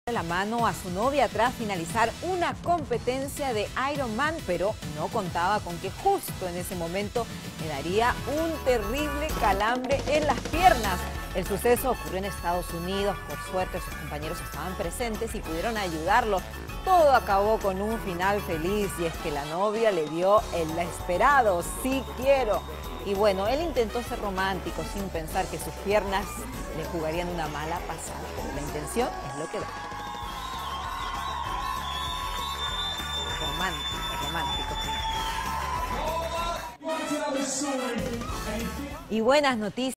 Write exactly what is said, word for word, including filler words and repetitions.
la mano a su novia tras finalizar una competencia de Ironman, pero no contaba con que justo en ese momento le daría un terrible calambre en las piernas. El suceso ocurrió en Estados Unidos. Por suerte sus compañeros estaban presentes y pudieron ayudarlo. Todo acabó con un final feliz y es que la novia le dio el esperado "sí quiero". Y bueno, él intentó ser romántico sin pensar que sus piernas le jugarían una mala pasada. Pero la intención es lo que da. Romántico, romántico. Y buenas noticias.